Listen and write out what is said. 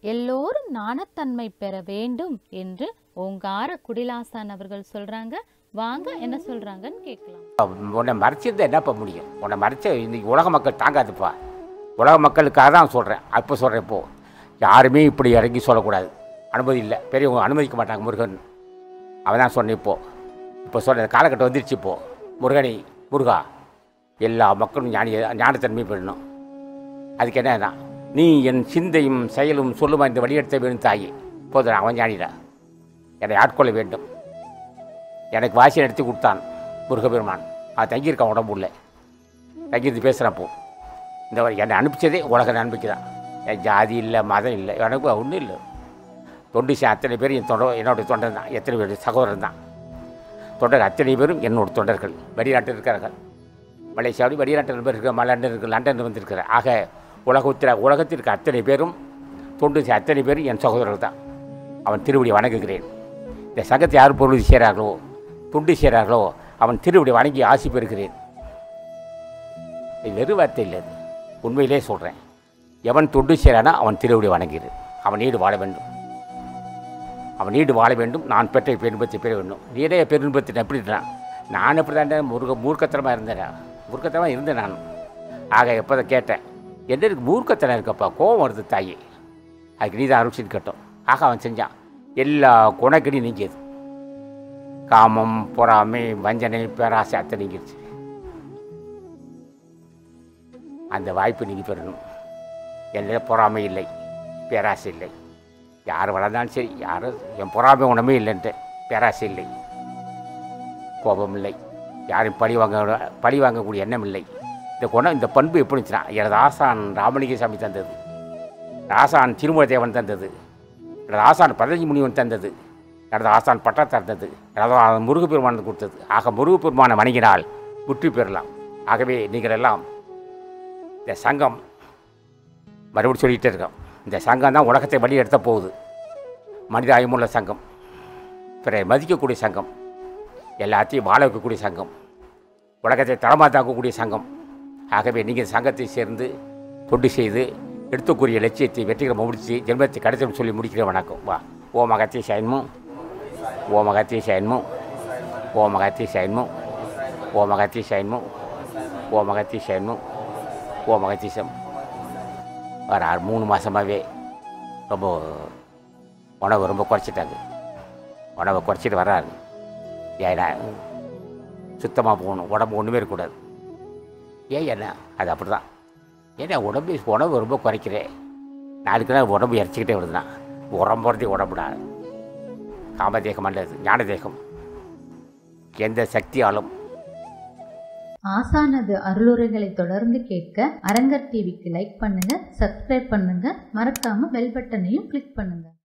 எல்லோரும் ஞானத்தன்மை பெற வேண்டும் என்று ஓங்கார குடிலாசான் அவர்கள் சொல்றாங்க. வாங்க என்ன சொல்றாங்கன்னு கேட்கலாம். உன்னை மறைச்சிருந்தா என்னப்பா முடியும்? உன்னை மறைச்ச இன்னைக்கு உலக மக்கள் தாங்காதுப்பா. உலக மக்களுக்காக தான் சொல்கிறேன். அப்போ சொல்கிறேன். இப்போது யாருமே இப்படி இறங்கி சொல்லக்கூடாது. அனுமதி இல்லை, பெரியவங்க அனுமதிக்க மாட்டாங்க. முருகன் அவன் தான் சொன்னேன். இப்போ சொல்கிற காலகட்டம் வந்துருச்சு. இப்போது முருகா எல்லா மக்களும் ஞானத்தன்மை பெறணும். அதுக்கு என்ன, நீ என் சிந்தையும் செயலும் சொல்லுமா இந்த வழியெடுத்த வேணும் தாயே. போதும், அவன் ஞானிடா, என்னை ஆட்கொள்ள வேண்டும். எனக்கு வாசி நடத்தி கொடுத்தான் முருகபெருமான். அது தங்கியிருக்கான் உடம்பு உள்ள தங்கியிருந்து பேசுகிறப்போ இந்த என்னை அனுப்பிச்சதே உலக நம்பிக்கை தான். என் ஜாதி இல்லை, மதம் இல்லை, எனக்கு ஒன்றும் இல்லை. தொண்டு அத்தனை பேர் என்னுடைய தொண்டர் தான். எத்தனை பேர் சகோதரன் தான். தொண்டர் அத்தனை பேரும் என்னோட தொண்டர்கள். வெளிநாட்டில் இருக்கிறார்கள். மலேசியாவில் வெளிநாட்டில் இருக்கிற லண்டன் இருக்குது, லண்டன் வந்திருக்கிற. ஆக உலகத்திற்கு அத்தனை பேரும் தொண்டு அத்தனை பேரும் என் சகோதரர்கள் தான். அவன் திருவடி வணங்குகிறேன். இந்த சங்கத்தை யார் பொருள் செய்கிறார்களோ, தொண்டு செய்கிறார்களோ, அவன் திருவடி வணங்கி ஆசி பெறுகிறேன். இது வெறு வார்த்தை இல்லை, உண்மையிலே சொல்கிறேன். எவன் தொண்டு செய்கிறானோ அவன் திருவடி வணங்குகிறேன். அவன் நீடு வாழ வேண்டும். அவன் நீடு வாழ வேண்டும். நான் பெற்ற பெருன்பத்தை பெற வேண்டும். நீடே பெருன்பத்தை எப்படின்றான். நான் எப்படி தான் மூர்க்கத்தனமாக இருந்தேன் நான். ஆக எப்போ தான் கேட்டேன், என்ன இருக்கு மூர்க்கத்தனம் இருக்கப்பா, கோபம் வருது தாயே, அதுக்கு நீ தான் அருட்சின்னு கேட்டோம். ஆக அவன் செஞ்சான். எல்லா குணக்கடியும் நீங்கியது. காமம், பொறாமை, வஞ்சனை, பேராசை அத்தை நீங்கிடுச்சு. அந்த வாய்ப்பு நீங்கள் பெறணும். என்னிடம் பொறாமை இல்லை, பேராசை இல்லை. யார் வளர்ந்தாலும் சரி, யாரும் என் பொறாமை உணமே இல்லைன்ட்டு. பேராசை இல்லை, கோபம் இல்லை, யாரும் பழி வாங்கக்கூடிய எண்ணம் இல்லை. இந்த குணம், இந்த பண்பு எப்படி இருந்துச்சுன்னா, எனது ஆசான் ராமலிங்க சாமி தந்தது, ஆசான் திருமூல தேவன் தந்தது, எனது ஆசான் பதஞ்சலி முனிவன் தந்தது, எனது ஆசான் பட்டா தந்தது, எனது முருகப்பெருமான் கொடுத்தது. ஆக முருகப்பெருமானை வணங்கினால் முற்றி பெறலாம். ஆகவே நீங்கள் எல்லாம் இந்த சங்கம் மறுபடியும் சொல்லிகிட்டே இருக்கோம். இந்த சங்கம் தான் உலகத்தை வழி எடுத்த போகுது. மனித ஆயுமுள்ள சங்கம், பிற மதிக்கக்கூடிய சங்கம், எல்லாத்தையும் வாழ வைக்கக்கூடிய சங்கம், உலகத்தை தரமாத்தாக்கக்கூடிய சங்கம். ஆகவே நீங்கள் சங்கத்தை சேர்ந்து தொண்டு செய்து எடுத்துக்கூடிய லட்சியத்தை வெற்றிகரமாக முடித்து ஜென்மத்தை கிடைச்சோம்னு சொல்லி முடிக்கிற வணக்கம். வா. ஓம் அகத்திய சயன்மோ, ஓம் அகத்திய சயன்மோ, ஓம் அகத்திய சயன்மோ, ஓம் அகத்திய சயன்மோ, ஓம் அகத்திய சயன்மோ, ஓம் அகத்தியம். வர 3 மாதமாகவே ரொம்ப உணவை ரொம்ப குறைச்சிட்டாங்க. உணவை குறைச்சிட்டு வர்றாரு. ஏன்னா சுத்தமாக போகணும், உடம்பு ஒன்றுமே இருக்கக்கூடாது. என்ன அது அப்படி தான். ஏன்னா உணவு ரொம்ப குறைக்கிறேன். நாளுக்கு நாள் உடம்பு இறச்சிக்கிட்டே வருதுன்னா உடம்புறதே உடம்புடா. காமதேகம் அல்லது ஞான தேகம் எந்த சக்தியாலும். ஆசானது அருளுரைகளை தொடர்ந்து கேட்க அரங்கர் டிவிக்கு லைக் பண்ணுங்க, சப்ஸ்கிரைப் பண்ணுங்க, மறக்காம பெல் பட்டனையும் கிளிக் பண்ணுங்க.